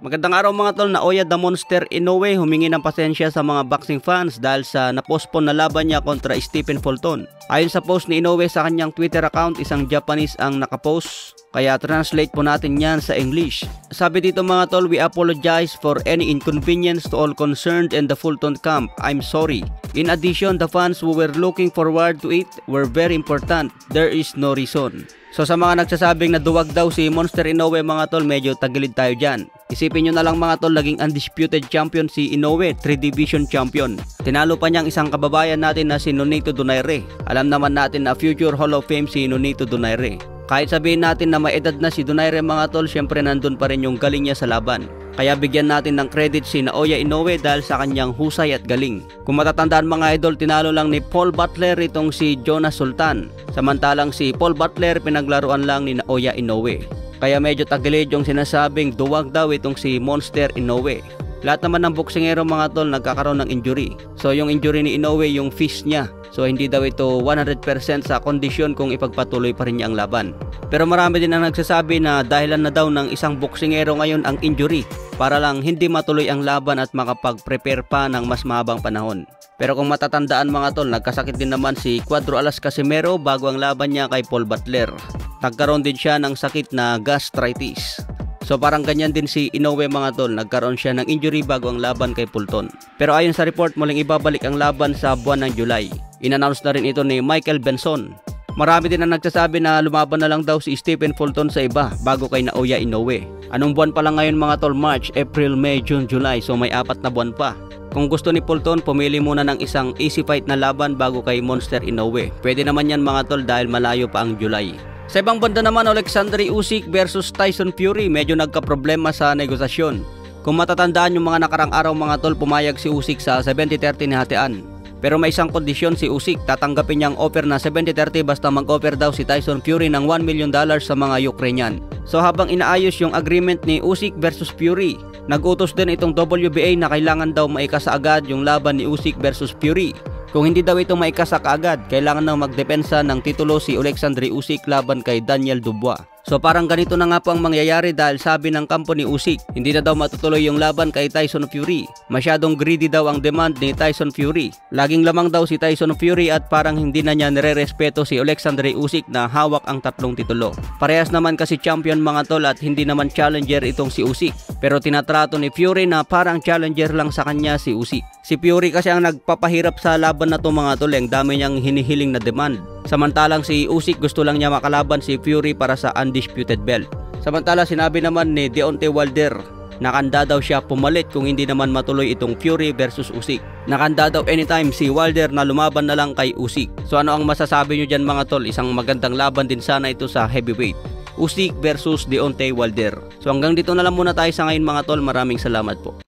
Magandang araw mga tol, Naoya the Monster Inoue humingi ng pasensya sa mga boxing fans dahil sa napostpone na laban niya kontra Stephen Fulton. Ayon sa post ni Inoue sa kanyang Twitter account, isang Japanese ang nakapost, kaya translate po natin yan sa English. Sabi dito mga tol, we apologize for any inconvenience to all concerned in the Fulton camp. I'm sorry. In addition, the fans who were looking forward to it were very important. There is no reason. So sa mga nagsasabing na duwag daw si Monster Inoue mga tol, medyo tagilid tayo dyan. Isipin nyo na lang mga tol, naging undisputed champion si Inoue, 3 division champion. Tinalo pa niyang isang kababayan natin na si Nonito Donaire. Alam naman natin na future Hall of Fame si Nonito Donaire. Kahit sabihin natin na may edad na si Donaire mga tol, syempre nandun pa rin yung galing niya sa laban. Kaya bigyan natin ng credit si Naoya Inoue dahil sa kanyang husay at galing. Kung matatandaan mga idol, tinalo lang ni Paul Butler itong si Jonas Sultan. Samantalang si Paul Butler pinaglaruan lang ni Naoya Inoue. Kaya medyo tagilid yung sinasabing duwag daw itong si Monster Inoue. Lahat naman ng boksingero mga tol nagkakaroon ng injury. So yung injury ni Inoue yung fist niya. So hindi daw ito 100% sa kondisyon kung ipagpatuloy pa rin niya ang laban. Pero marami din ang nagsasabi na dahilan na daw ng isang boksingero ngayon ang injury para lang hindi matuloy ang laban at makapag-prepare pa ng mas mahabang panahon. Pero kung matatandaan mga tol, nagkasakit din naman si Cuadro Alas Casimero bago ang laban niya kay Paul Butler. Nagkaroon din siya ng sakit na gastritis. So parang ganyan din si Inoue mga tol, nagkaroon siya ng injury bago ang laban kay Fulton. Pero ayon sa report, muling ibabalik ang laban sa buwan ng July. In-announce na rin ito ni Michael Benson. Marami din ang nagsasabi na lumaban na lang daw si Stephen Fulton sa iba bago kay Naoya Inoue. Anong buwan pa lang ngayon mga tol? March, April, May, June, July. So may 4 na buwan pa. Kung gusto ni Fulton, pumili muna ng isang easy fight na laban bago kay Monster Inoue. Pwede naman yan mga tol dahil malayo pa ang July. Sa ibang banda naman, Usyk versus Tyson Fury, medyo nagka-problema sa negosasyon. Kung matatandaan yung mga nakarang araw mga tol, pumayag si Usyk sa 70-30 ni hatian. Pero may isang kondisyon si Usyk, tatanggapin niyang offer na 70-30 basta mag-offer daw si Tyson Fury ng $1 million sa mga Ukrainian. So habang inaayos yung agreement ni Usyk versus Fury, nag-utos din itong WBA na kailangan daw maikasa agad yung laban ni Usyk versus Fury. Kung hindi daw ito maikasa kaagad, kailangan nang magdepensa ng titulo si Usyk laban kay Daniel Dubois. So parang ganito na nga po ang mangyayari dahil sabi ng kampo ni Usyk, hindi na daw matutuloy yung laban kay Tyson Fury. Masyadong greedy daw ang demand ni Tyson Fury. Laging lamang daw si Tyson Fury at parang hindi na niya nire-respeto si Usyk na hawak ang 3 titulo. Parehas naman kasi champion mga tol at hindi naman challenger itong si Usyk. Pero tinatrato ni Fury na parang challenger lang sa kanya si Usyk. Si Fury kasi ang nagpapahirap sa laban na to mga tol, ang dami niyang hinihiling na demand. Samantalang si Usyk gusto lang niya makalaban si Fury para sa undisputed belt. Samantala sinabi naman ni Deontay Wilder, nakanda daw siya pumalit kung hindi naman matuloy itong Fury versus Usyk. Nakanda daw anytime si Wilder na lumaban na lang kay Usyk. So ano ang masasabi nyo dyan mga tol? Isang magandang laban din sana ito sa heavyweight. Usyk versus Deontay Wilder. So hanggang dito na lang muna tayo sa ngayon mga tol. Maraming salamat po.